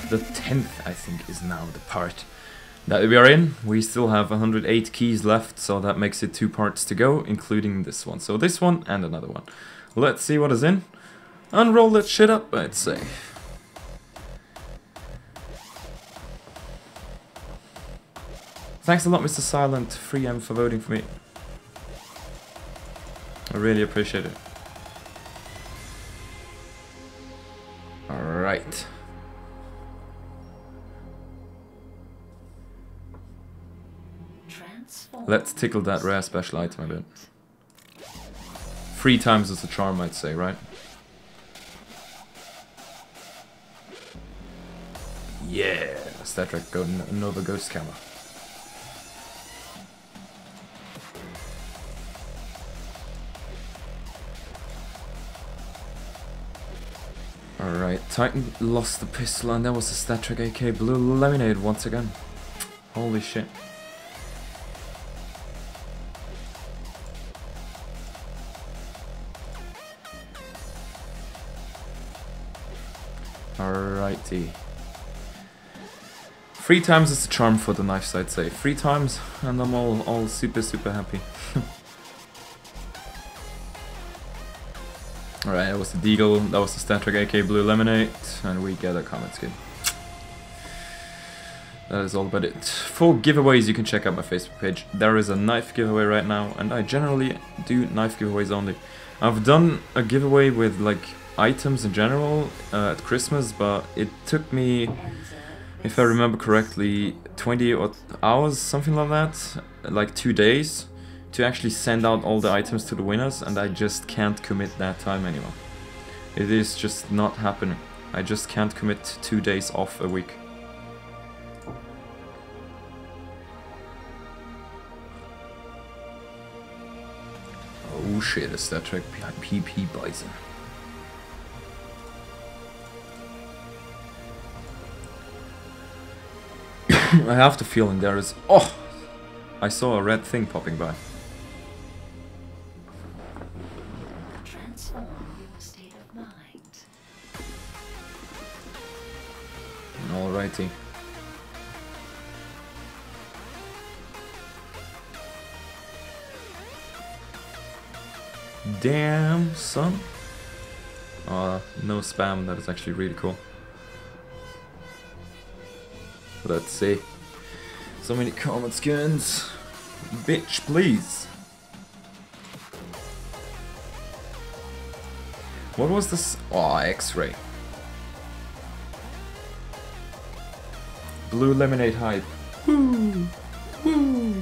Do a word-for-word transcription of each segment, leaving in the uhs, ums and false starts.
the tenth, I think, is now the part that we are in. We still have one hundred eight keys left, so that makes it two parts to go, including this one. So this one and another one. Let's see what is in. Unroll that shit up, I'd say. Thanks a lot, Mister Silent three M, for voting for me. I really appreciate it. Alright. Let's tickle that rare special item a bit. Three times as a charm, I'd say, right? Yeah! Star Trek Go Nova Ghost Camera. Alright, Titan lost the pistol, and that was the Star Trek A K Blue Lemonade once again. Holy shit. Alrighty. Three times is the charm for the knives, I'd say. Three times, and I'm all, all super, super happy. Alright, that was the Deagle, that was the Star Trek A K Blue Lemonade, and we get a comment skin. That is all about it. For giveaways, you can check out my Facebook page. There is a knife giveaway right now, and I generally do knife giveaways only. I've done a giveaway with like items in general uh, at Christmas, but it took me, if I remember correctly, twenty hours, something like that, like two days, to actually send out all the items to the winners, and I just can't commit that time anymore. It is just not happening. I just can't commit two days off a week. Oh shit, a Star Trek P P Bison. I have the feeling there is... Oh! I saw a red thing popping by. Transform your state of mind. Alrighty. Damn, son. Uh, no spam, that is actually really cool. Let's see. So many common skins. Bitch, please. What was this? Oh, X-ray. Blue Lemonade hype. Woo! Woo!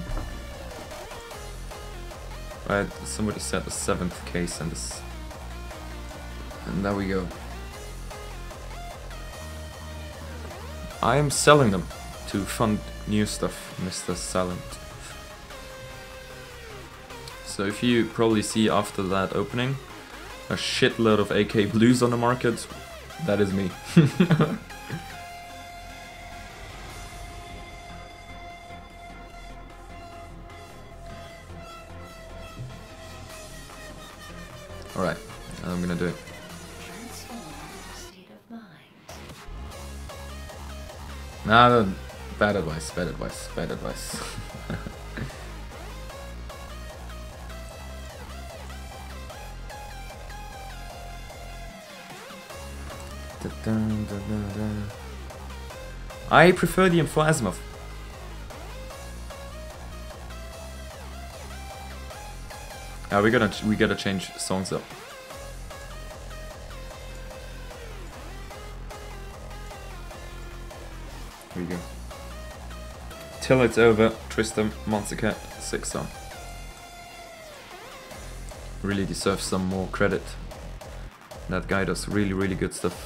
Right, somebody said the seventh case and this. And there we go. I am selling them to fund new stuff, Mister Silent. So if you probably see after that opening a shitload of A K Blues on the market, that is me. Alright, I'm gonna do it. Nah, no, bad advice, bad advice, bad advice. da -da -da -da -da. I prefer the Info Asimov. Ah, we gotta we gotta change songs up. Here we go. Till It's Over, Tristan Monstercat, six song. Really deserves some more credit. That guy does really, really good stuff.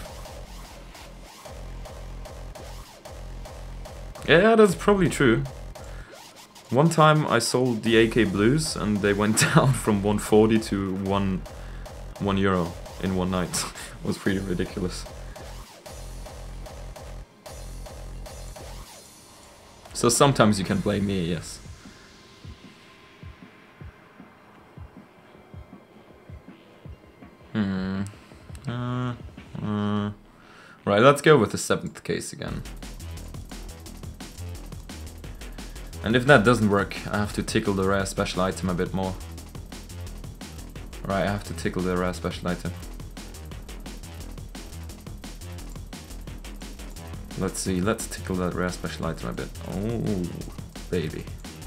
Yeah, that's probably true. One time I sold the A K Blues and they went down from one forty to one, one euro in one night. It was pretty ridiculous. So sometimes you can blame me, yes. Hmm. Uh, uh. Right, Alright, let's go with the seventh case again. And if that doesn't work, I have to tickle the rare special item a bit more. Right, I have to tickle the rare special item. Let's see, let's tickle that rare special item a bit. Oh, baby.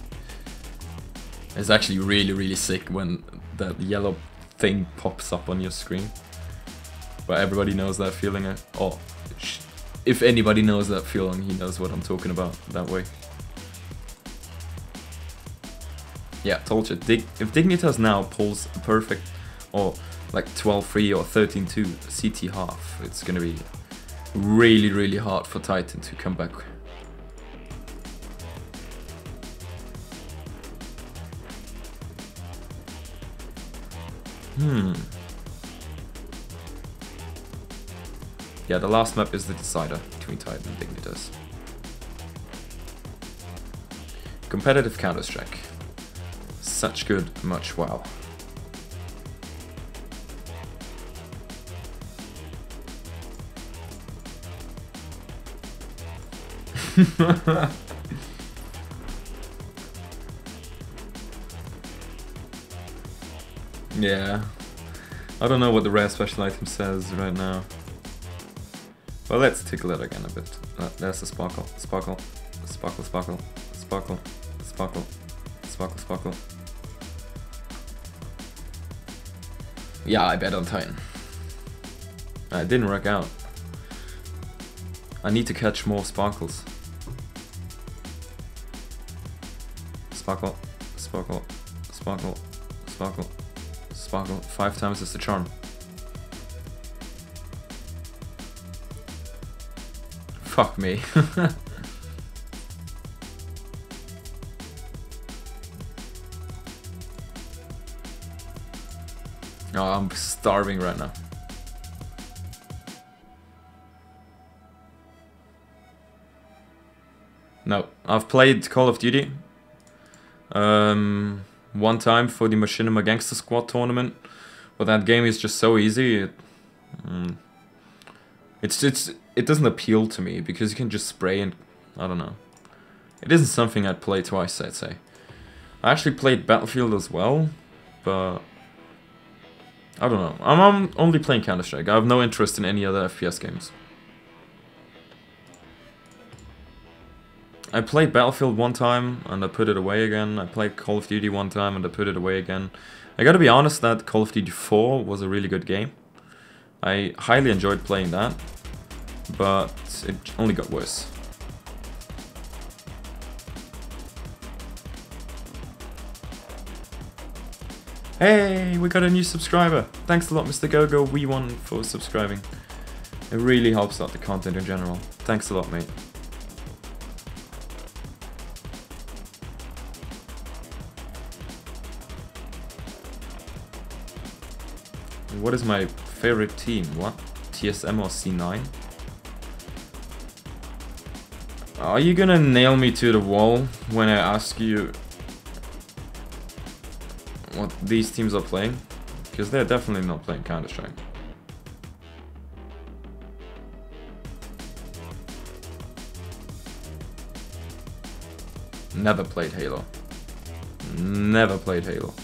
It's actually really, really sick when that yellow thing pops up on your screen. But everybody knows that feeling. Uh, oh, if anybody knows that feeling, he knows what I'm talking about that way. Yeah, told you. Dig if Dignitas now pulls a perfect, or like twelve three or thirteen two C T half, it's gonna be really, really hard for Titan to come back. Hmm. Yeah, the last map is the decider between Titan and Dignitas. Competitive Counter-Strike. Such good, much wow. Yeah. I don't know what the rare special item says right now. Well, let's tickle it again a bit. Uh, there's a sparkle, sparkle, sparkle, sparkle, sparkle, sparkle, sparkle, sparkle. Yeah, I bet on Titan. Uh, it didn't work out. I need to catch more sparkles. Sparkle, sparkle, sparkle, sparkle, sparkle. Five times is the charm. Fuck me. Oh, I'm starving right now. No, I've played Call of Duty um, one time for the Machinima Gangster Squad tournament, but that game is just so easy. It, mm, it's it's it doesn't appeal to me because you can just spray and I don't know. It isn't something I'd play twice, I'd say. I actually played Battlefield as well, but I don't know. I'm, I'm only playing Counter-Strike. I have no interest in any other F P S games. I played Battlefield one time and I put it away again. I played Call of Duty one time and I put it away again. I gotta be honest that Call of Duty four was a really good game. I highly enjoyed playing that, but it only got worse. Hey, we got a new subscriber. Thanks a lot, Mister Gogo V one, for subscribing. It really helps out the content in general. Thanks a lot, mate. What is my favorite team? What? T S M or C nine? Are you gonna nail me to the wall when I ask you what these teams are playing? Because they're definitely not playing Counter-Strike. Never played Halo. Never played Halo.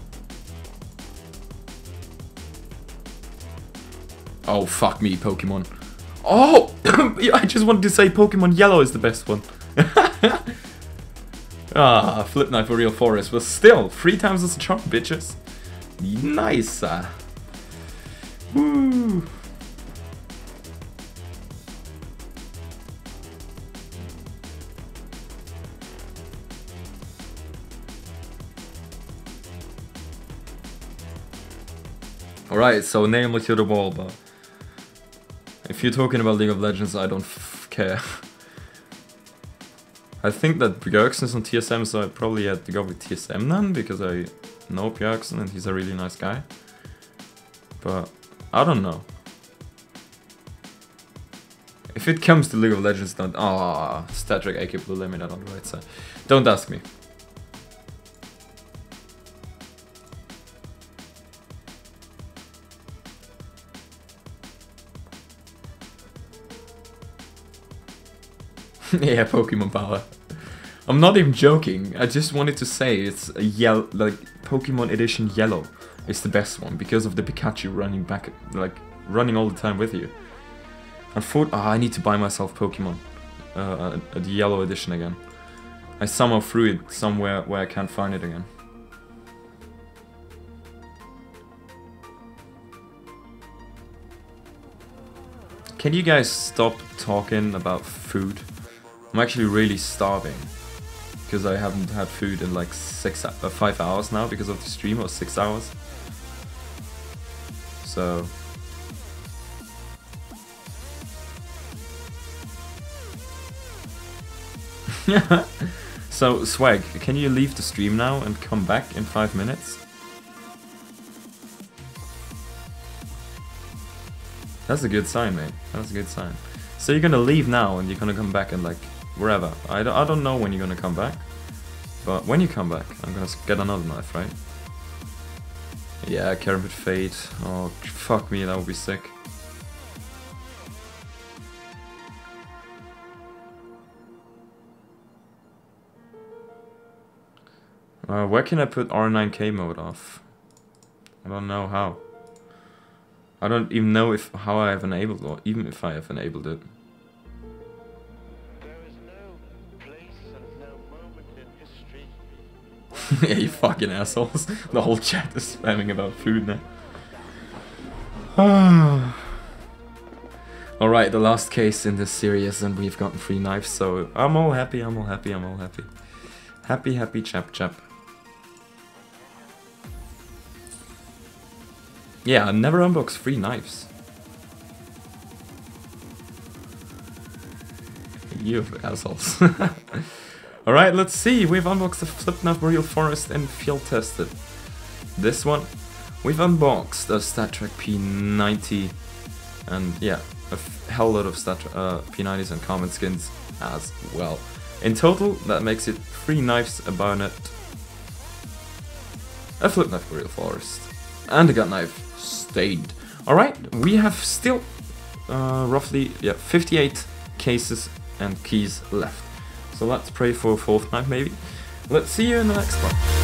Oh, fuck me, Pokemon. Oh! I just wanted to say Pokemon Yellow is the best one. Ah, Flip Knife for Real Forest, but still, three times as a charm, bitches. Nice. Uh. Woo. Alright, so nail me to the wall, but if you're talking about League of Legends, I don't f care. I think that Bjergsen is on T S M, so I probably had to go with T S M then, because I know Bjergsen and he's a really nice guy. But I don't know. If it comes to League of Legends, don't... Ah, oh, Statric A K Blue Limit on the right side. Don't ask me. Yeah, Pokemon power. I'm not even joking. I just wanted to say it's a yellow, like Pokemon Edition Yellow is the best one because of the Pikachu running back, like running all the time with you. And for oh, I need to buy myself Pokemon, uh, uh, the Yellow Edition again. I somehow threw it somewhere where I can't find it again. Can you guys stop talking about food? I'm actually really starving. Because I haven't had food in like six, uh, five hours now because of the stream, or six hours. So... So, Swag, can you leave the stream now and come back in five minutes? That's a good sign, mate. That's a good sign. So you're gonna leave now and you're gonna come back in like wherever. I don't, I don't know when you're gonna come back. But when you come back, I'm gonna get another knife, right? Yeah, Kermit Fade. Oh, fuck me, that would be sick. Uh, where can I put R nine K mode off? I don't know how. I don't even know if how I have enabled or even if I have enabled it. There is no place and no moment in history. Yeah, you fucking assholes. The whole chat is spamming about food now. Alright, the last case in this series and we've gotten three knives, so I'm all happy, I'm all happy, I'm all happy. Happy, happy, chap, chap. Yeah, I never unbox free knives. You assholes. Alright, let's see. We've unboxed the Flip Knife Real Forest and field tested. This one. We've unboxed a StatTrak P ninety. And yeah, a f hell lot of Stat uh, P nineties and common skins as well. In total, that makes it three knives, a bayonet, a Flip Knife Real Forest, and a gut knife. Stayed. Alright, we have still uh, roughly yeah fifty-eight cases and keys left. So let's pray for a fourth knife maybe. Let's see you in the next one.